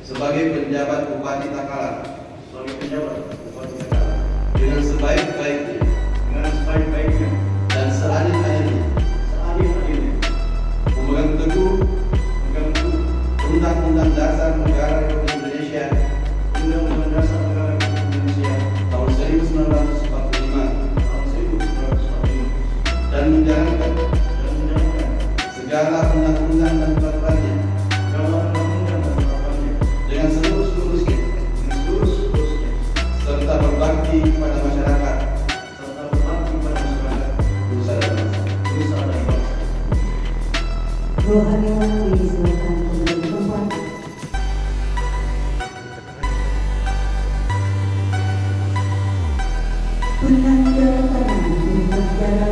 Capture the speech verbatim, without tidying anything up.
sebagai penjabat Bupati Takalar sebagai penjabat Bupati Takalar dengan sebaik-baiknya dengan sebaik-baiknya dan seadil-adilnya, seadil-adilnya, memegang teguh memegang teguh Undang-Undang Dasar Negara Republik Indonesia Undang-Undang Dasar Negara Republik Indonesia tahun seribu sembilan ratus empat puluh lima tahun seribu sembilan ratus empat puluh lima dan menjalankan dan menjalankan segala undang-undang dan peraturannya segala undang-undang dan peraturannya dengan seluruh-seluruhnya, dengan seluruh-seluruhnya, serta berbakti kepada masyarakat, serta berbakti pada masyarakat, bangsa dan bangsa. nusa dan bangsa. Bro Hariawan disilakan untuk tempat. Penanda tangan untuk jalan